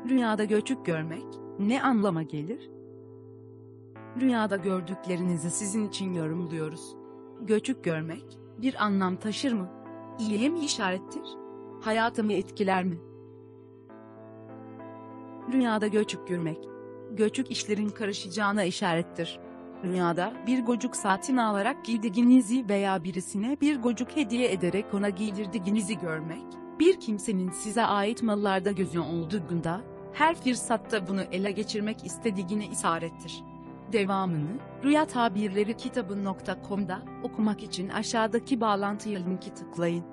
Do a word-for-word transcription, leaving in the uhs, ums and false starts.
Rüyada göçük görmek ne anlama gelir? Rüyada gördüklerinizi sizin için yorumluyoruz. Göçük görmek bir anlam taşır mı? İyiye mi işarettir? Hayatımı etkiler mi? Rüyada göçük görmek, göçük işlerin karışacağına işarettir. Rüyada bir gocuk satın alarak giydirdiğinizi veya birisine bir gocuk hediye ederek ona giydirdiğinizi görmek, bir kimsenin size ait mallarda gözü olduğunda, her fırsatta bunu ele geçirmek istediğine işarettir. Devamını, rüya tabirleri kitabı nokta com'da okumak için aşağıdaki bağlantıya linki tıklayın.